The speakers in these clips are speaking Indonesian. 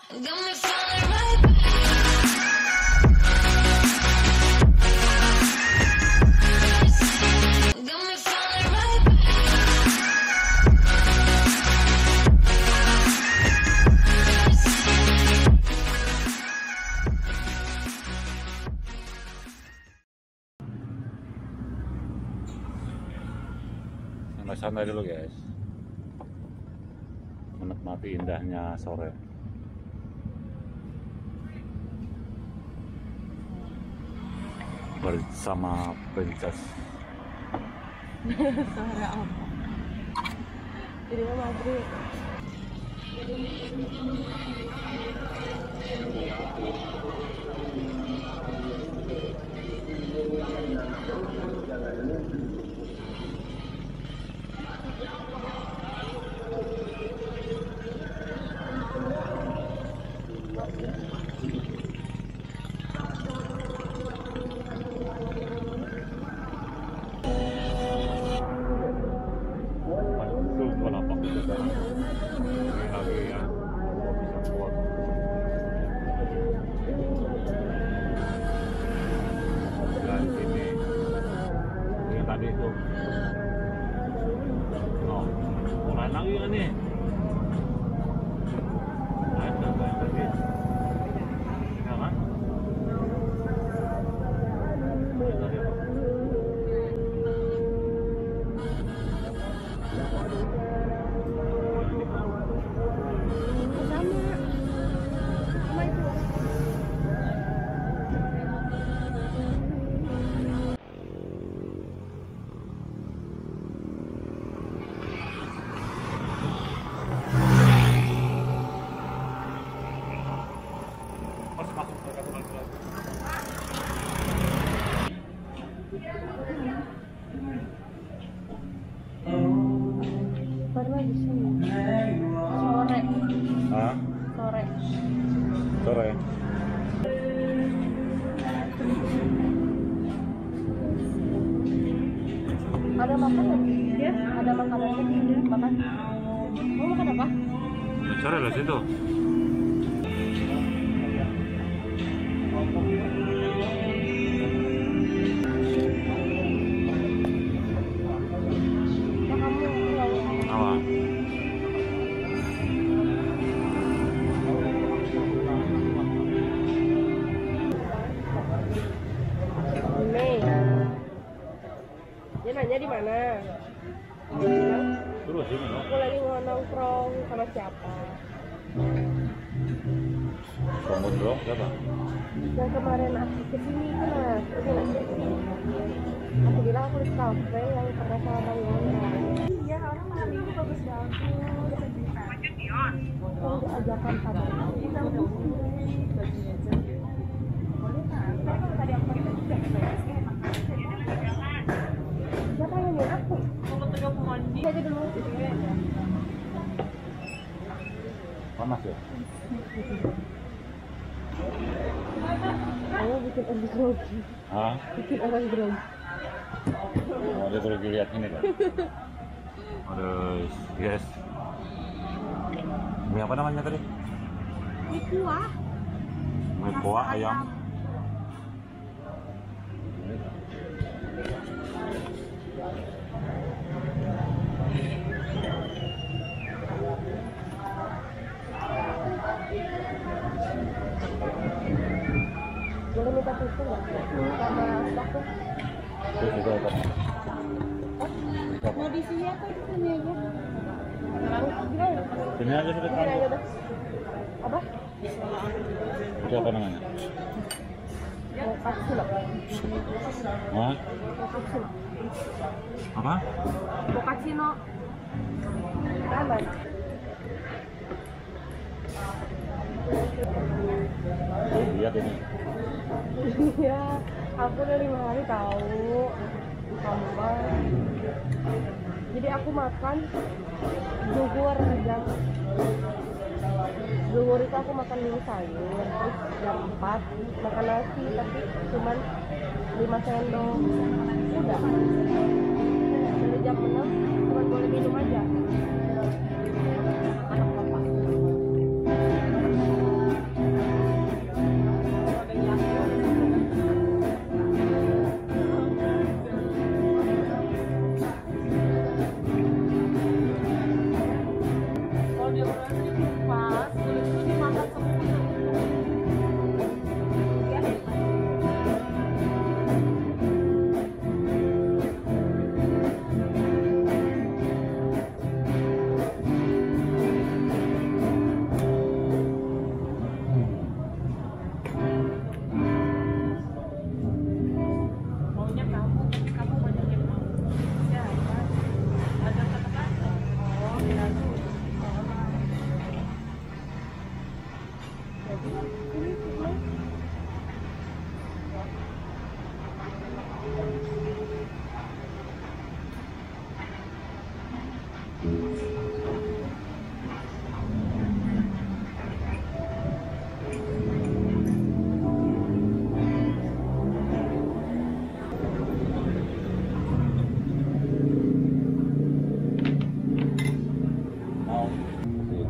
Santai dulu guys, menikmati indahnya sore bersama Princess. Suara apa? Jadi maghrib. Baru di sini. Sore. Hah? Sore. Sore. Ada makan nggak? Ya. Ada makanan nggak? Makan. Mau makan apa? Sore lah situ. Dia nanya di mana? Dia bilang, Terus sini loh. aku lagi nongkrong sama siapa? Bangun dong siapa? Yang kemarin aku kesini itu mas, aku bilang aku bilang aku di kafe yang pernah sama Bang Yona. Iya, orang hari ini bagus banget. Aku diajakan pada kita tadi aku siapa yang nyuruh aku? Mau ke mandi aja dulu. Panas ya? Saya bikin orang grogi. Hah? Bikin orang grogi. Oh, dia grogi lihat ini kan? Aduh, yes. Mie apa namanya tadi? Mie kuah. Mie kuah ayam. Boleh minta susu nggak? Sama stok. Terus juga apa? Mau di sini apa di sini aja? Gimana? Sini aja sudah Sini aja udah. Apa? Itu apa namanya? Cappuccino. Hah? Cappuccino. Apa? Cappuccino. Aman. Lihat ini. Iya, aku udah 5 hari tahu. Gampang. Jadi aku makan zuhur zuhur itu aku makan dulu sayur, terus jam 4 makan nasi tapi cuman 5 sendok. Udah. Dari jam 6 cuman boleh minum aja. Anak bapak.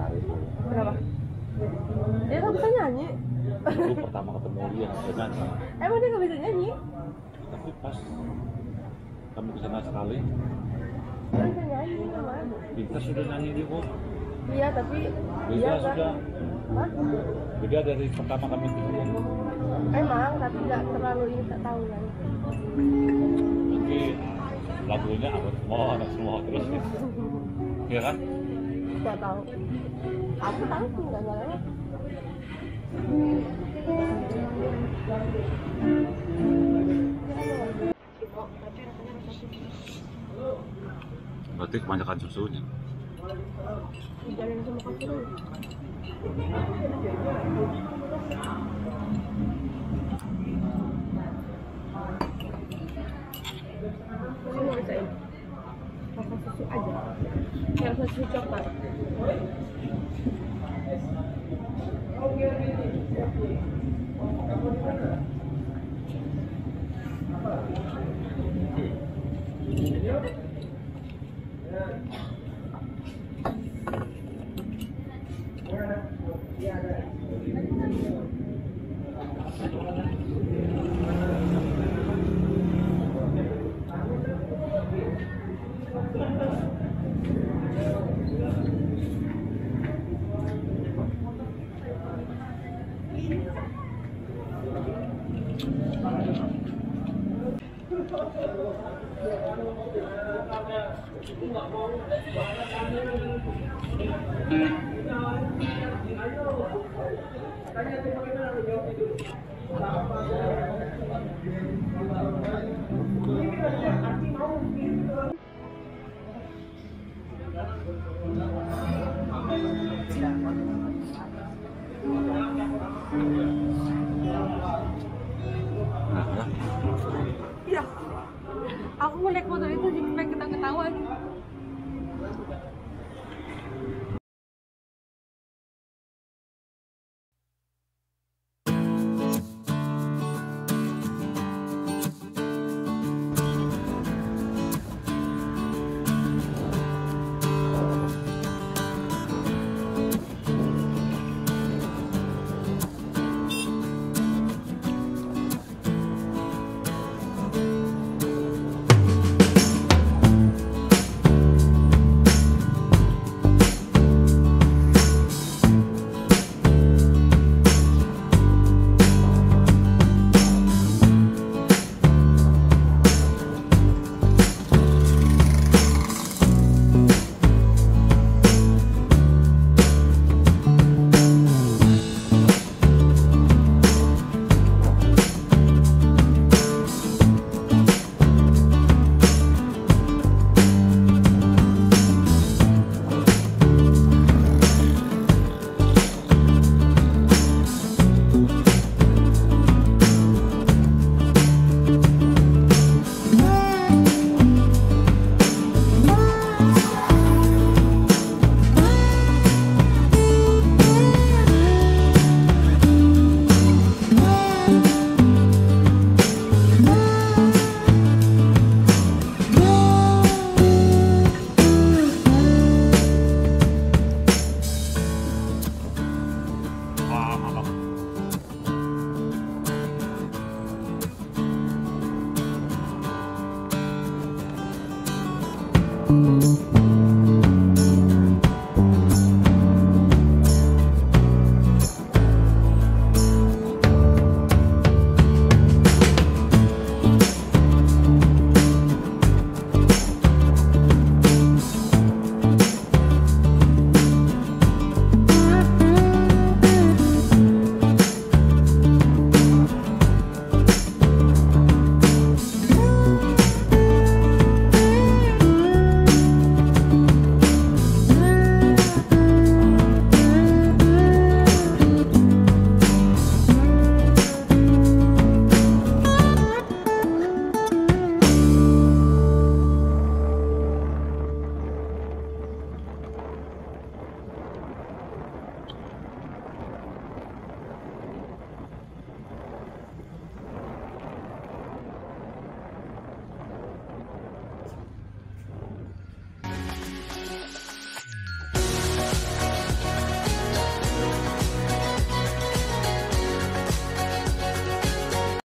hari itu. Kenapa? Dia nggak bisa nyanyi. Dulu pertama ketemu dia nggak bisa nyanyi. Emang dia nggak bisa nyanyi? Tapi pas kami kesana sekali, Dia bisa nyanyi teman. kita sudah nyanyi di kok. Iya tapi Beda dia sudah. Hah? Beda dari pertama kami ketemu. Emang tapi nggak terlalu ini tak tahu kan. Tapi lagunya anak semua terus gitu. Iya kan? Nggak tahu. Aku tahu sih nggak lewat. Berarti kebanyakan susunya. Dijalin sama kasur. Ini mau bisain pakai susu aja. Kayak susu coklat.